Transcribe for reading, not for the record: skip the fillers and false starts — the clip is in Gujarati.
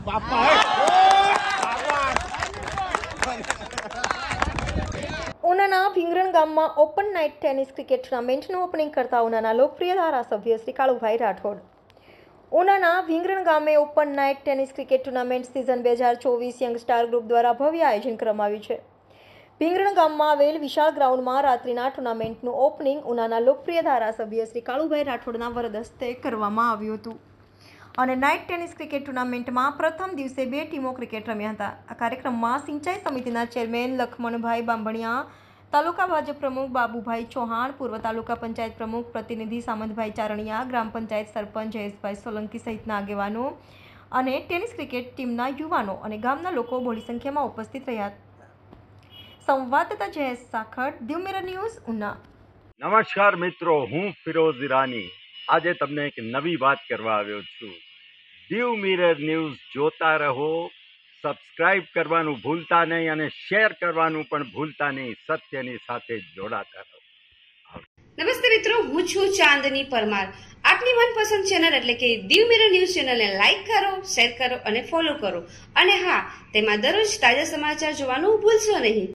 ઉનાના ભીંગરણ ગામમાં ઓપન નાઇટ ટેનિસ ક્રિકેટ ટુર્નામેન્ટનું ઓપનિંગ કરતા ઉનાના લોકપ્રિય ધારાસભ્ય શ્રી કાળુભાઈ રાઠોડ. ઉનાના ભીંગરણ ગામે open night tennis cricket tournament season 2024 young star group દ્વારા ભવ્ય આયોજન કરવામાં આવ્યું છે. ભીંગરણ ગામમાં આવેલ વિશાળ ગ્રાઉન્ડમાં રાત્રિના ટુર્નામેન્ટનું ઓપનિંગ ઉનાના લોકપ્રિય ધારાસભ્ય શ્રી કાળુભાઈ રાઠોડના વરદ હસ્તે કરવામાં આવ્યું હતું અને નાઇટ ટેનિસ ક્રિકેટ ટુર્નામેન્ટમાં પ્રથમ દિવસે 2 ટીમો ક્રિકેટ રમ્યા હતા. આ કાર્યક્રમમાં સિંચાઈ સમિતિના ચેરમેન લખમણભાઈ બાંભણિયા, તાલુકા ભાજપ પ્રમુખ બાબુભાઈ ચૌહાણ, પૂર્વ તાલુકા પંચાયત પ્રમુખ પ્રતિનિધિ સામંતભાઈ ચારણિયા, ગ્રામ પંચાયત સરપંચ જયેશભાઈ સોલંકી સહિતના આગેવાનો અને ટેનિસ ક્રિકેટ ટીમના યુવાનો અને ગામના લોકો બહોળી સંખ્યામાં ઉપસ્થિત રહ્યા. સંવાદદાતા જયેશ સાખડ, દીવ મિરર ન્યૂઝ, ઉના. નમસ્કાર મિત્રો, હું ફિરોઝ ઈરાની આજે તમને એક નવી વાત કરવા આવ્યો છું. દીવ મિરર ન્યૂઝ જોતા રહો, સબસ્ક્રાઇબ કરવાનું ભૂલતા નહીં અને શેર કરવાનું પણ ભૂલતા નહીં. સત્યની સાથે જોડાતા રહો. નમસ્તે મિત્રો, હું છું ચાંદની પરમાર. આપની મનપસંદ ચેનલ એટલે કે દીવ મિરર ન્યૂઝ ચેનલને લાઈક કરો, શેર કરો અને ફોલો કરો. અને હા, તેમાં દરરોજ તાજા સમાચાર જોવાનું ભૂલશો નહીં.